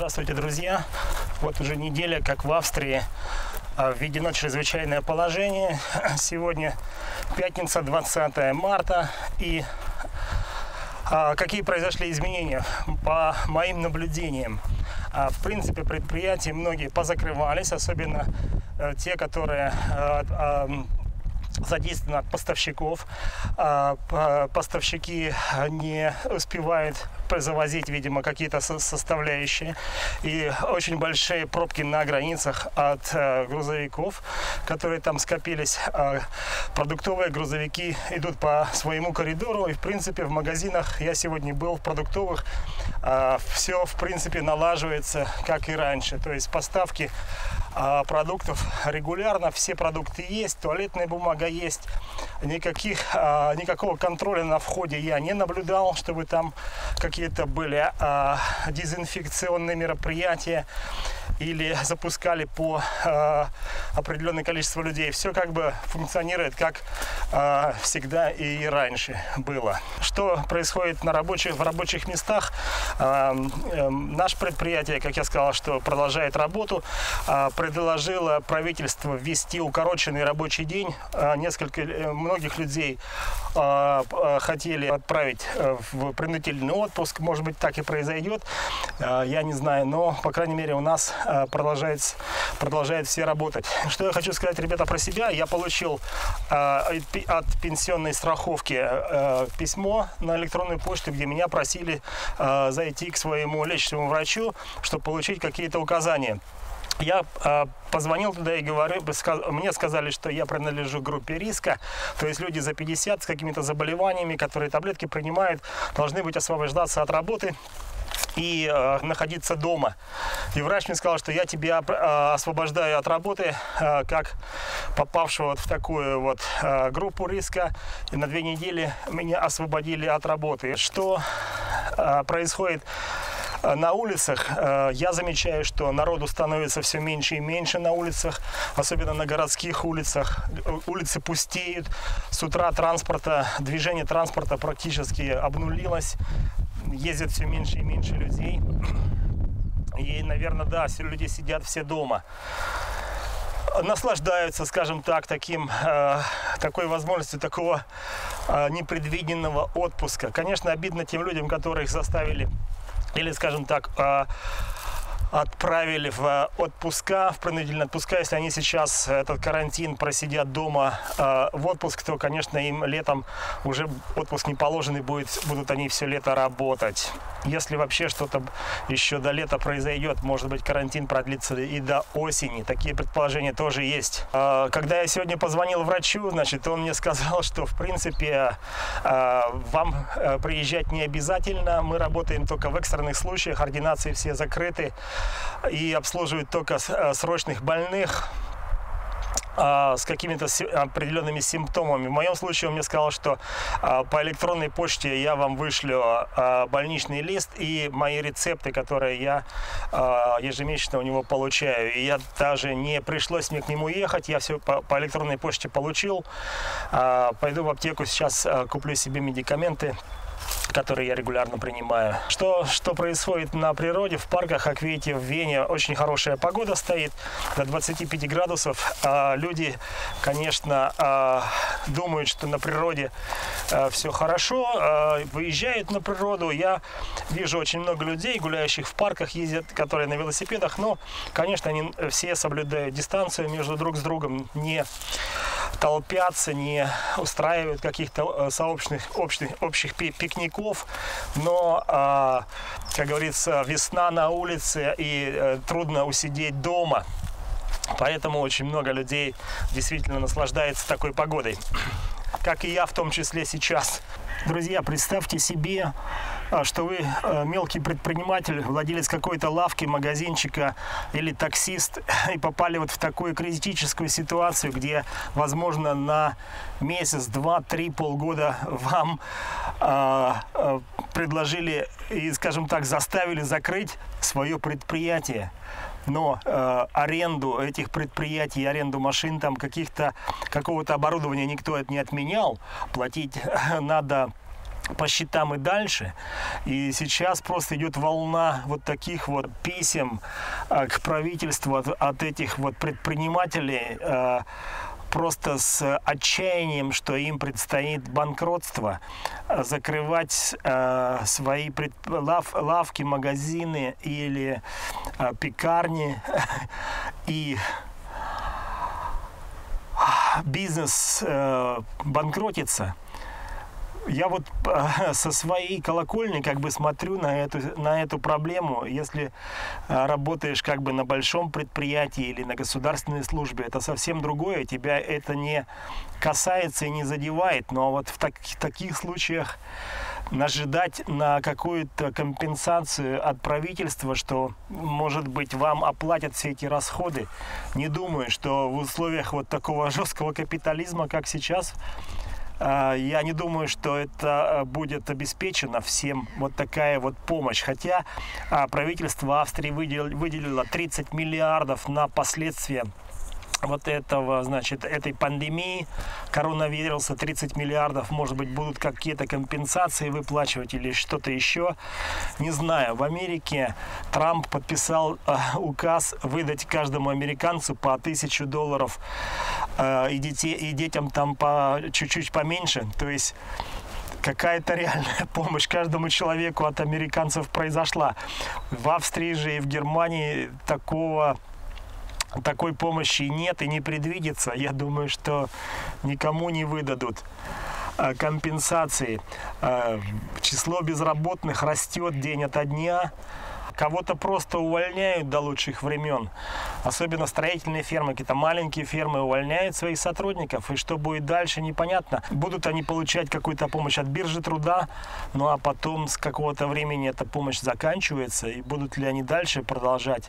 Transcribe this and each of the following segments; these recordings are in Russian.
Здравствуйте, друзья! Вот уже неделя, как в Австрии введено чрезвычайное положение. Сегодня пятница, 20 марта. И какие произошли изменения по моим наблюдениям? В принципе, предприятия многие позакрывались, особенно те, которые задействованы от поставщиков. Поставщики не успевают завозить, видимо, какие-то составляющие. И очень большие пробки на границах от грузовиков, которые там скопились. Продуктовые грузовики идут по своему коридору. И, в принципе, в магазинах, я сегодня был в продуктовых, все, в принципе, налаживается, как и раньше. То есть поставки продуктов регулярно, все продукты есть, туалетная бумага есть. Никакого контроля на входе я не наблюдал, чтобы там какие-то были дезинфекционные мероприятия или запускали по определенное количество людей. Все как бы функционирует, как всегда и раньше было. Что происходит в рабочих местах? Наше предприятие, как я сказал, что продолжает работу, предложило правительство ввести укороченный рабочий день. Многих людей хотели отправить в принудительный отпуск. Может быть, так и произойдет. Я не знаю, но, по крайней мере, у нас продолжают все работать. Что я хочу сказать, ребята, про себя. Я получил от пенсионной страховки письмо на электронную почту, где меня просили зайти к своему лечащему врачу, чтобы получить какие-то указания. Я позвонил туда и говорю, мне сказали, что я принадлежу к группе риска, то есть люди за 50 с какими-то заболеваниями, которые таблетки принимают, должны быть освобождаться от работы и находиться дома. И врач мне сказал, что я тебя освобождаю от работы, как попавшего вот в такую вот группу риска, и на 2 недели меня освободили от работы. Что происходит на улицах? Я замечаю, что народу становится все меньше и меньше на улицах, особенно на городских улицах. Улицы пустеют. С утра движение транспорта практически обнулилось. Ездят все меньше и меньше людей. И, наверное, да, все люди сидят все дома. Наслаждаются, скажем так, такой возможностью такого непредвиденного отпуска. Конечно, обидно тем людям, которых заставили или, скажем так, отправили в отпуска, в принудительные отпуска. Если они сейчас этот карантин просидят дома в отпуск, то, конечно, им летом уже отпуск не положенный будет, будут они все лето работать. Если вообще что-то еще до лета произойдет, может быть, карантин продлится и до осени. Такие предположения тоже есть. Когда я сегодня позвонил врачу, значит, он мне сказал, что, в принципе, вам приезжать не обязательно. Мы работаем только в экстренных случаях, ординации все закрыты. И обслуживают только срочных больных с какими-то определенными симптомами. В моем случае он мне сказал, что по электронной почте я вам вышлю больничный лист и мои рецепты, которые я ежемесячно у него получаю. И я даже не пришлось мне к нему ехать, я все по электронной почте получил. Пойду в аптеку, сейчас куплю себе медикаменты, которые я регулярно принимаю. Что происходит на природе, в парках? Как видите, в Вене очень хорошая погода стоит, до 25 градусов. Люди, конечно, думают, что на природе все хорошо, выезжают на природу. Я вижу очень много людей, гуляющих в парках, ездят, которые на велосипедах, но, конечно, они все соблюдают дистанцию между друг с другом, не толпятся, не устраивают каких-то общих пикников, но, как говорится, весна на улице и трудно усидеть дома. Поэтому очень много людей действительно наслаждается такой погодой, как и я в том числе сейчас. Друзья, представьте себе, что вы мелкий предприниматель, владелец какой-то лавки, магазинчика или таксист, и попали вот в такую критическую ситуацию, где, возможно, на месяц, 2, 3, полгода вам предложили и, скажем так, заставили закрыть свое предприятие. Но аренду этих предприятий, аренду машин, там какого-то оборудования никто это не отменял. Платить надо по счетам и дальше. И сейчас просто идет волна вот таких вот писем к правительству от этих вот предпринимателей, просто с отчаянием, что им предстоит банкротство, закрывать свои лавки, магазины или пекарни, и бизнес банкротится. Я вот со своей колокольни как бы смотрю на эту проблему. Если работаешь как бы на большом предприятии или на государственной службе, это совсем другое. Тебя это не касается и не задевает. Но вот в таких случаях ожидать на какую-то компенсацию от правительства, что, может быть, вам оплатят все эти расходы, не думаю, что в условиях вот такого жесткого капитализма, как сейчас, я не думаю, что это будет обеспечено всем, вот такая вот помощь. Хотя правительство Австрии выделило 30 миллиардов на последствия вот этого, значит, этой пандемии коронавируса. 30 миллиардов, может быть, будут какие-то компенсации выплачивать или что-то еще. Не знаю. В Америке Трамп подписал указ выдать каждому американцу по $1000 и детям там по чуть-чуть поменьше. То есть какая-то реальная помощь каждому человеку от американцев произошла. В Австрии же и в Германии такой помощи нет и не предвидится. Я думаю, что никому не выдадут компенсации. Число безработных растет день ото дня. Кого-то просто увольняют до лучших времен. Особенно строительные фермы, какие-то маленькие фермы увольняют своих сотрудников. И что будет дальше, непонятно. Будут они получать какую-то помощь от биржи труда, ну а потом с какого-то времени эта помощь заканчивается. И будут ли они дальше продолжать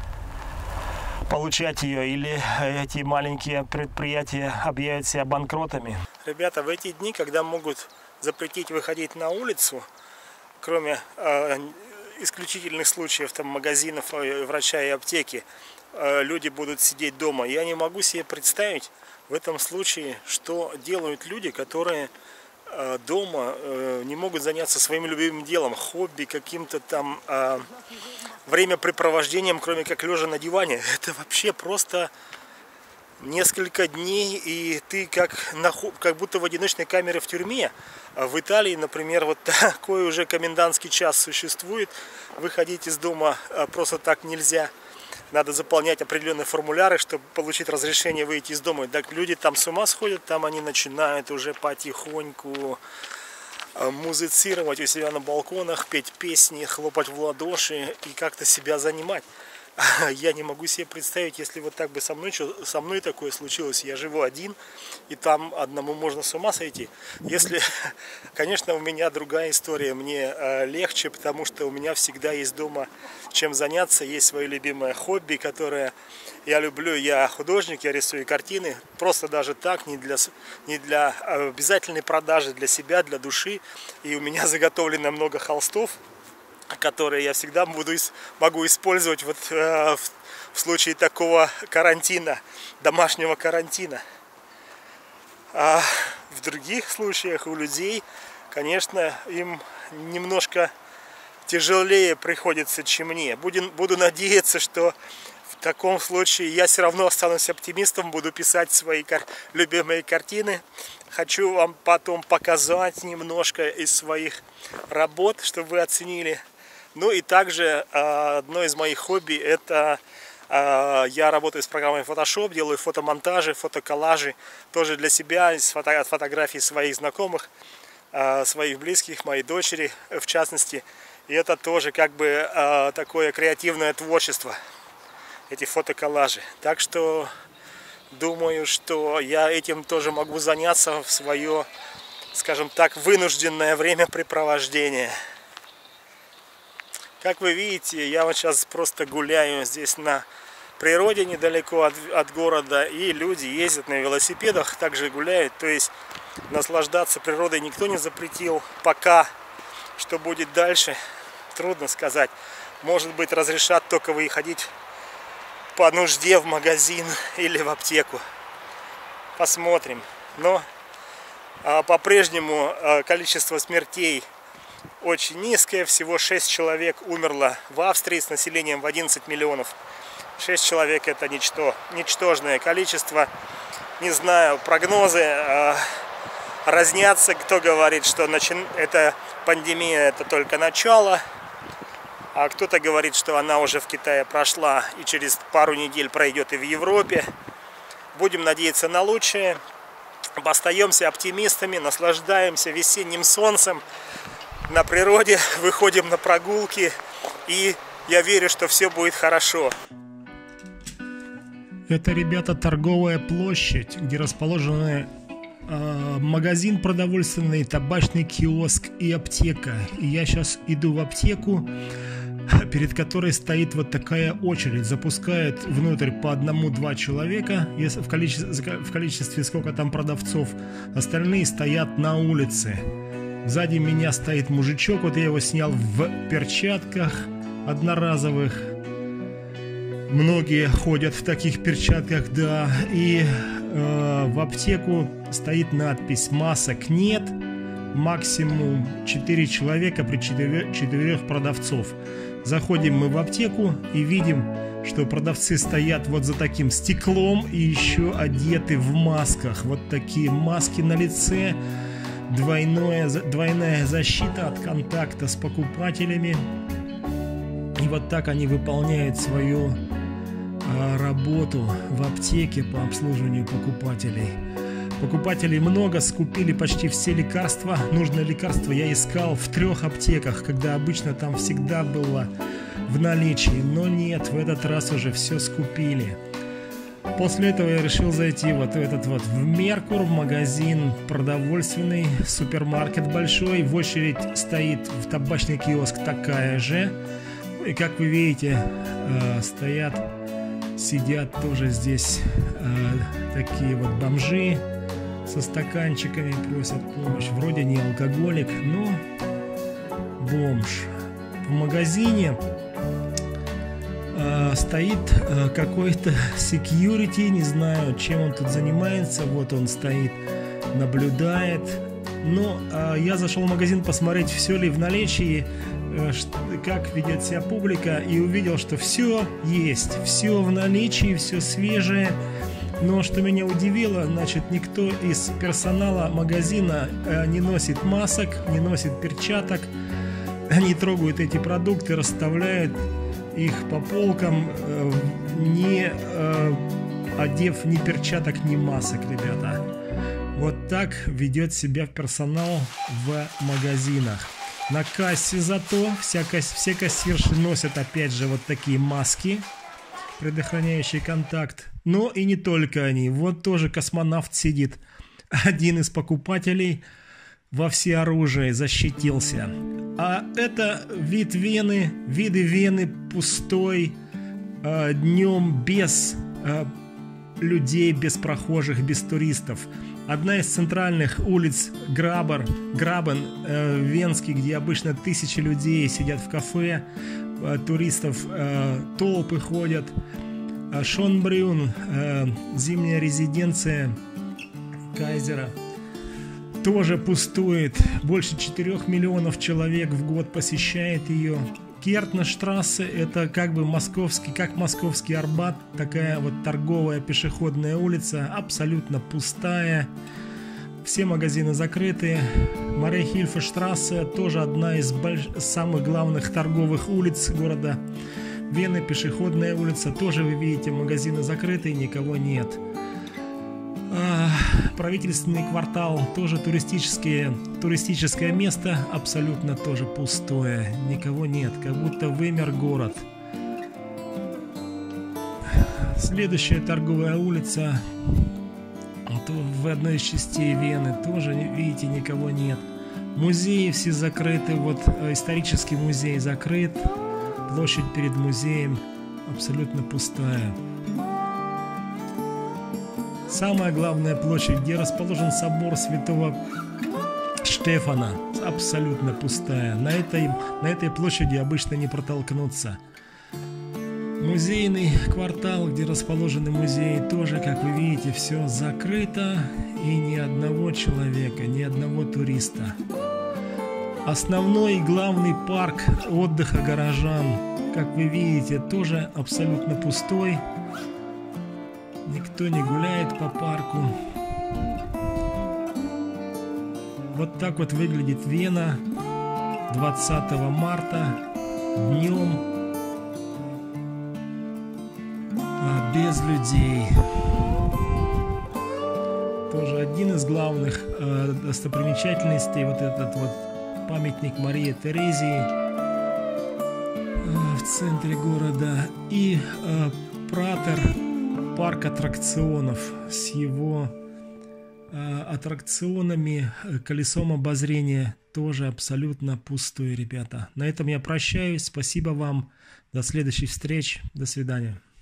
получать ее, или эти маленькие предприятия объявят себя банкротами. Ребята, в эти дни, когда могут запретить выходить на улицу, кроме исключительных случаев там магазинов, врача и аптеки, люди будут сидеть дома. Я не могу себе представить в этом случае, что делают люди, которые дома не могут заняться своим любимым делом, хобби, каким-то там времяпрепровождением, кроме как лежа на диване. Это вообще просто несколько дней, и ты как будто в одиночной камере в тюрьме. В Италии, например, вот такой уже комендантский час существует. Выходить из дома просто так нельзя. Надо заполнять определенные формуляры, чтобы получить разрешение выйти из дома. Так люди там с ума сходят, там они начинают уже потихоньку музицировать у себя на балконах, петь песни, хлопать в ладоши и как-то себя занимать. Я не могу себе представить, если вот так бы со мной такое случилось. Я живу один, и там одному можно с ума сойти. Если, конечно, у меня другая история, мне легче, потому что у меня всегда есть дома чем заняться, есть свое любимое хобби, которое я люблю. Я художник, я рисую картины, просто даже так, не для обязательной продажи, для себя, для души. И у меня заготовлено много холстов, которые я всегда могу использовать вот в случае такого карантина, домашнего карантина. А в других случаях у людей, конечно, им немножко тяжелее приходится, чем мне. Буду надеяться, что в таком случае я все равно останусь оптимистом, буду писать свои любимые картины. Хочу вам потом показать немножко из своих работ, чтобы вы оценили. Ну и также одно из моих хобби — это я работаю с программой Photoshop, делаю фотомонтажи, фотоколлажи, тоже для себя, от фотографий своих знакомых, своих близких, моей дочери в частности. И это тоже как бы такое креативное творчество, эти фотоколлажи. Так что думаю, что я этим тоже могу заняться в свое, скажем так, вынужденное времяпрепровождение. Как вы видите, я вот сейчас просто гуляю здесь на природе, недалеко от города, и люди ездят на велосипедах, также гуляют. То есть наслаждаться природой никто не запретил. Пока, что будет дальше, трудно сказать. Может быть, разрешат только выходить по нужде в магазин или в аптеку. Посмотрим. Но По-прежнему количество смертей очень низкое. Всего 6 человек умерло в Австрии с населением в 11 миллионов. 6 человек — это ничтожное количество. Не знаю, прогнозы разнятся. Кто говорит, что эта пандемия — это только начало, а кто-то говорит, что она уже в Китае прошла и через пару недель пройдет и в Европе. Будем надеяться на лучшее. Остаемся оптимистами, наслаждаемся весенним солнцем на природе, выходим на прогулки, и я верю, что все будет хорошо. Это, ребята, торговая площадь, где расположены магазин продовольственный, табачный киоск и аптека. И я сейчас иду в аптеку, перед которой стоит вот такая очередь. Запускают внутрь по 1-2 человека, если в количестве сколько там продавцов. Остальные стоят на улице. Сзади меня стоит мужичок, вот я его снял в перчатках одноразовых. Многие ходят в таких перчатках, да. И в аптеку стоит надпись: масок нет, максимум 4 человека при 4 продавцов. Заходим мы в аптеку и видим, что продавцы стоят вот за таким стеклом и еще одеты в масках. Вот такие маски на лице, двойная защита от контакта с покупателями. И вот так они выполняют свою работу в аптеке по обслуживанию покупателей. Покупателей много, скупили почти все лекарства. Нужное лекарство я искал в 3 аптеках, когда обычно там всегда было в наличии. Но нет, в этот раз уже все скупили. После этого я решил зайти вот в этот вот в Меркур, магазин продовольственный, супермаркет большой. В очередь стоит в табачный киоск такая же. Ну и как вы видите, сидят тоже здесь такие вот бомжи со стаканчиками, просят помощь. Вроде не алкоголик, но бомж. В магазине стоит какой-то security, не знаю, чем он тут занимается. Вот он стоит, наблюдает. Но я зашел в магазин посмотреть, все ли в наличии, как ведет себя публика, и увидел, что все есть, все в наличии, все свежее. Но что меня удивило, значит, никто из персонала магазина не носит масок, не носит перчаток. Они трогают эти продукты, расставляют их по полкам, не одев ни перчаток, ни масок, ребята. Вот так ведет себя персонал в магазинах. На кассе зато все кассирши носят опять же вот такие маски, предохраняющие контакт. Но и не только они. Вот тоже космонавт сидит. Один из покупателей во всеоружии защитился. А это виды Вены пустой, днем без людей, без прохожих, без туристов. Одна из центральных улиц Грабен, Венский, где обычно 1000 людей сидят в кафе, туристов толпы ходят. Шонбрюн, зимняя резиденция Кайзера, тоже пустует. Больше 4 миллионов человек в год посещает ее. Гертнерштрассе — это как бы московский Арбат, такая вот торговая пешеходная улица, абсолютно пустая. Все магазины закрыты. Мария-Хильфа-штрассе тоже одна из самых главных торговых улиц города Вены, пешеходная улица. Тоже вы видите, магазины закрыты, никого нет. Правительственный квартал, тоже туристическое место, абсолютно тоже пустое, никого нет, как будто вымер город. Следующая торговая улица, в одной из частей Вены, тоже, видите, никого нет. Музеи все закрыты, вот исторический музей закрыт, площадь перед музеем абсолютно пустая. Самая главная площадь, где расположен собор Святого Штефана, абсолютно пустая. На этой площади обычно не протолкнуться. Музейный квартал, где расположены музеи, тоже, как вы видите, все закрыто. И ни одного человека, ни одного туриста. Основной и главный парк отдыха горожан, как вы видите, тоже абсолютно пустой. Никто не гуляет по парку. Вот так вот выглядит Вена 20 марта днем, без людей. Тоже один из главных достопримечательностей, вот этот вот памятник Марии Терезии в центре города, и Пратер, парк аттракционов с его аттракционами, колесом обозрения, тоже абсолютно пустой, ребята. На этом я прощаюсь. Спасибо вам. До следующих встреч. До свидания.